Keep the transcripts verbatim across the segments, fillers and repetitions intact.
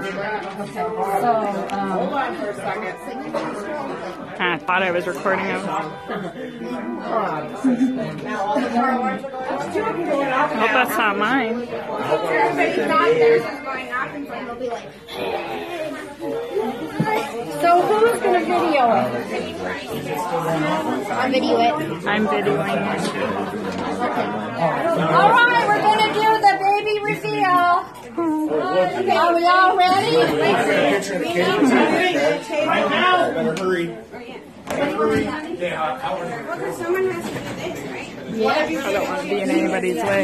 So, um, hold on for a second. I thought I was recording him. Now all the car alarms are going off. Going off I hope that's not mine. Everybody's not theirs is going off and they'll be like, so who's gonna video it? I'll video it. I'm videoing it. All right, we're gonna do the baby reveal. Okay, are we all ready? Right now. Better hurry. Someone has to do this, right? I don't want to be in anybody's way.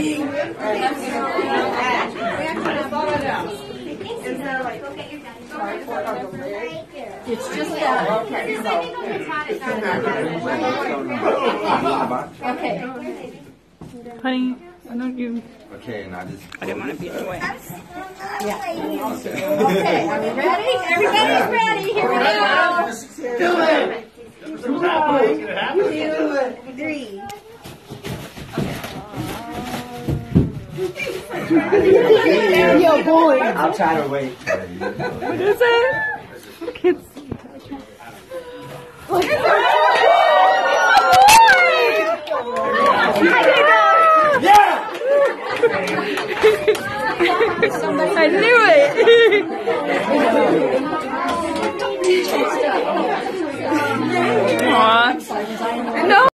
It's just that. Okay, so. Okay. Honey, why don't you... Okay, now just. I didn't want to be in the way. Yeah. Okay, are we ready? Everybody's ready. Here we go. Do it. Two, three. Yo, boy. I'll try to wait. What is it? Kids. Yeah! I knew it!